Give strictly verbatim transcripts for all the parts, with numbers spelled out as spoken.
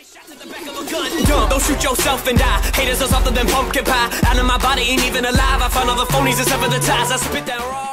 Shots at the back of a gun. Don't shoot yourself and die. Haters are something than pumpkin pie. Out of my body, ain't even alive. I found all the phonies and sever the ties. I spit that raw.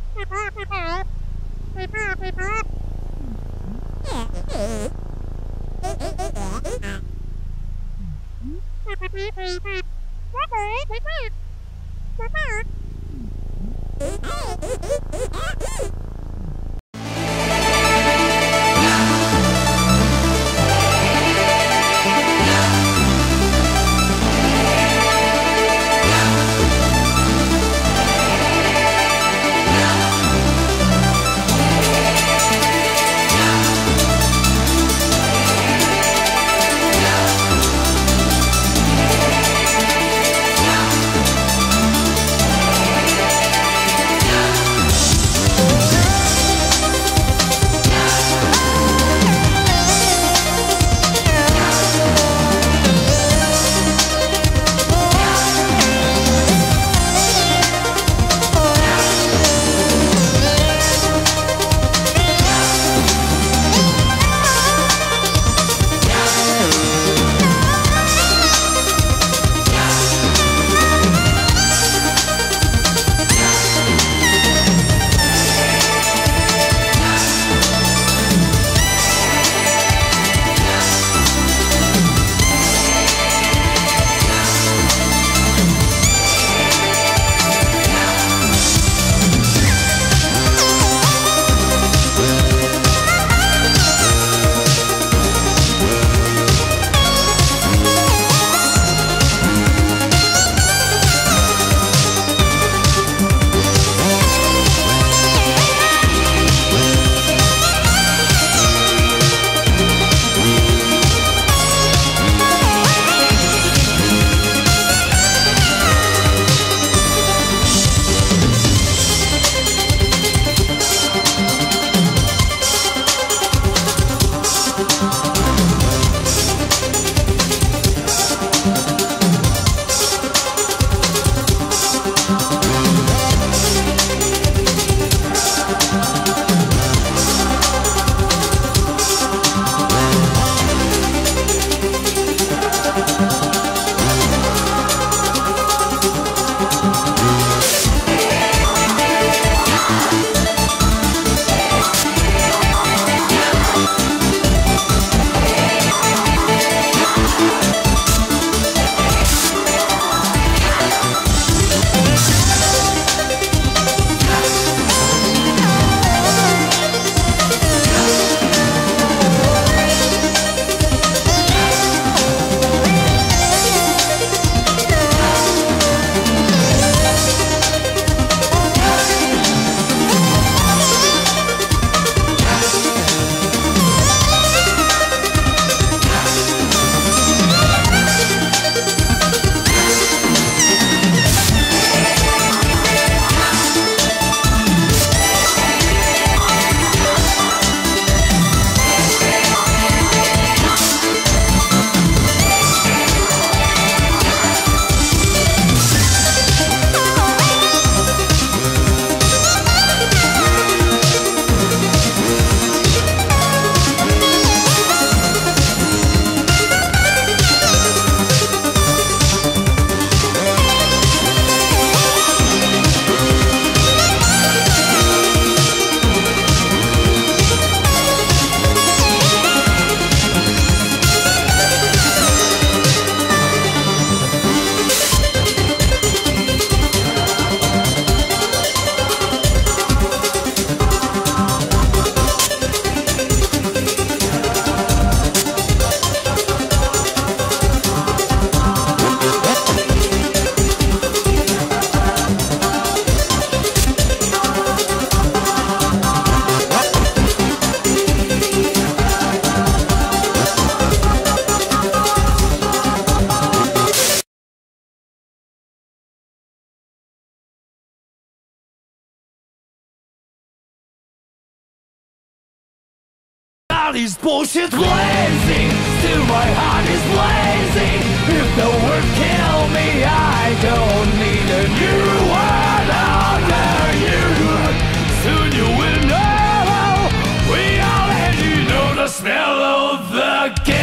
These bullshit's blazing, still my heart is blazing. If the word kill me, I don't need a new word under you. Soon you will know, we already know the smell of the game.